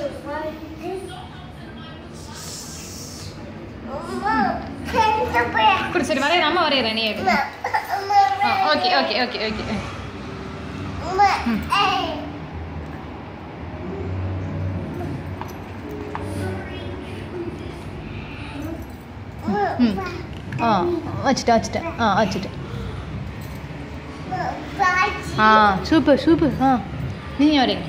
குடி சரி வரையற அம்மா வரையறேன் நீ எடு ஓகே ஓகே ஓகே ஓகே வச்சுட்டேன் வச்சுட்டேன் வச்சுட்டேன் சூப்பர் சூப்பர் நீங்கள் வரீங்க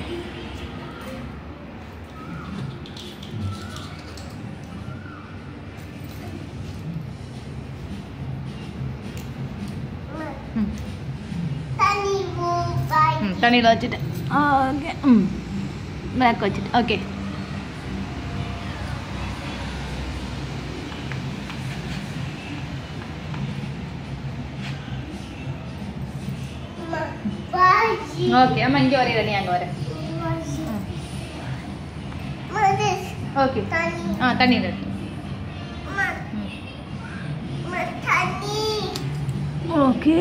தண்ணியில் வச்சுட்டேன் ஓகே பேக் வச்சுட்டேன் ஓகே ஓகே அம்மா இங்கே வரையிற நீ அங்கே வர ஓகே தண்ணி ஓகே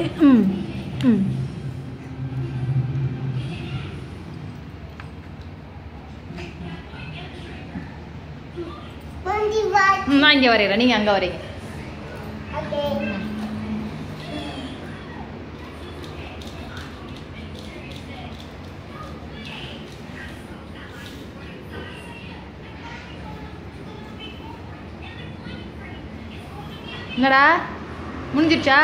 நான் இங்கே வரையிறேன் நீங்கள் அங்கே வரீங்க என்னடா முடிஞ்சிடுச்சா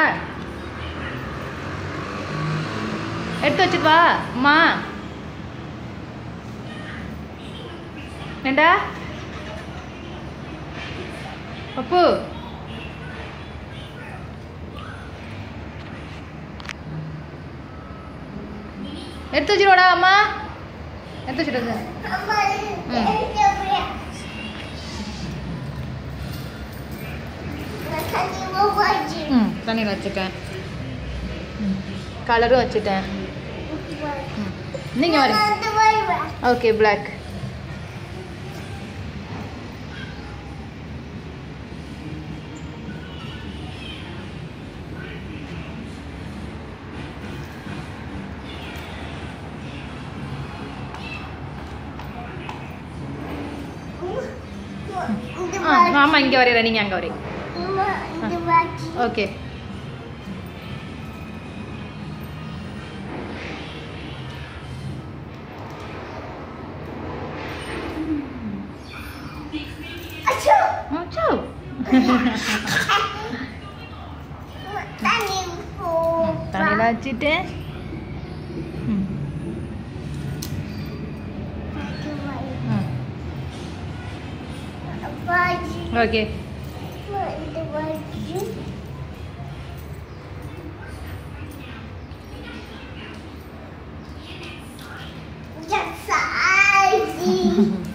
எடுத்து வச்சுட்டு வா அம்மா ஏண்டா பப்பு எடுத்து வச்சிருவாடா அம்மா எடுத்து வச்சுட்டு தண்ணியில் வச்சுட்டேன் கலரும் வச்சுட்டேன் நீங்கள் வரீங்க ஓகே பிளாக் ஆமாம் இங்கே வரையிற நீங்கள் அங்கே வரீங்க ஓகே தண்ணியில் வச்சுட்டு ஓகே Just